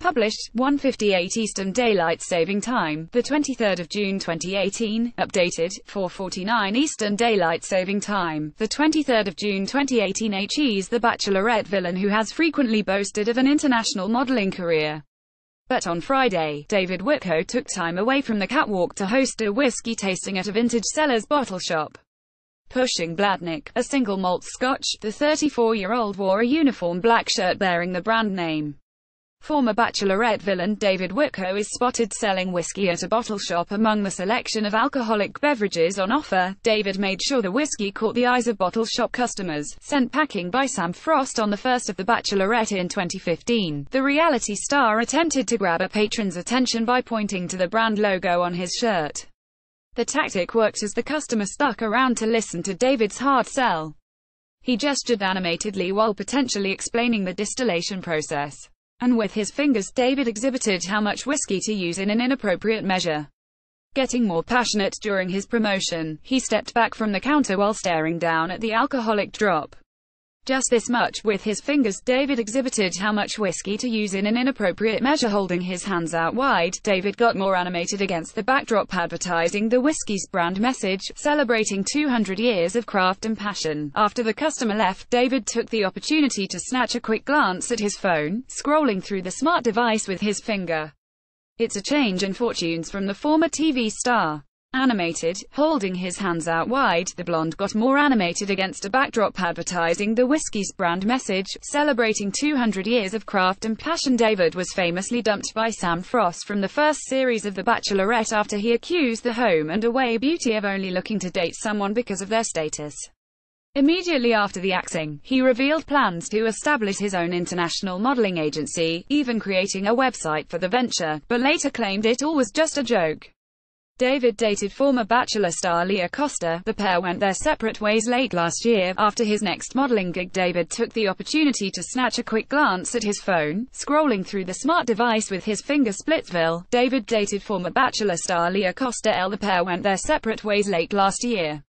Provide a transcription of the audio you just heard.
Published, 1:58 Eastern Daylight Saving Time, the 23rd of June 2018. Updated, 4:49 Eastern Daylight Saving Time, the 23rd of June 2018. He's the Bachelorette villain who has frequently boasted of an international modeling career. But on Friday, David Witko took time away from the catwalk to host a whiskey tasting at a vintage seller's bottle shop. Pushing Bladnick, a single malt scotch, the 34-year-old wore a uniform black shirt bearing the brand name. Former Bachelorette villain David Witko is spotted selling whiskey at a bottle shop. Among the selection of alcoholic beverages on offer, David made sure the whiskey caught the eyes of bottle shop customers. Sent packing by Sam Frost on the first of The Bachelorette in 2015, the reality star attempted to grab a patron's attention by pointing to the brand logo on his shirt. The tactic worked as the customer stuck around to listen to David's hard sell. He gestured animatedly while potentially explaining the distillation process. And with his fingers, David exhibited how much whiskey to use in an inappropriate measure. Getting more passionate during his promotion, he stepped back from the counter while staring down at the alcoholic drop. Just this much. With his fingers, David exhibited how much whiskey to use in an inappropriate measure. Holding his hands out wide, David got more animated against the backdrop advertising the whiskey's brand message, celebrating 200 years of craft and passion. After the customer left, David took the opportunity to snatch a quick glance at his phone, scrolling through the smart device with his finger. It's a change in fortunes from the former TV star. Animated, holding his hands out wide, the blonde got more animated against a backdrop advertising the whiskey's brand message, celebrating 200 years of craft and passion. David was famously dumped by Sam Frost from the first series of The Bachelorette after he accused the home and away beauty of only looking to date someone because of their status. Immediately after the axing, he revealed plans to establish his own international modeling agency, even creating a website for the venture, but later claimed it all was just a joke. David dated former Bachelor star Leah Costa. The pair went their separate ways late last year. After his next modeling gig, David took the opportunity to snatch a quick glance at his phone, scrolling through the smart device with his finger. Splitsville. David dated former Bachelor star Leah Costa. The pair went their separate ways late last year.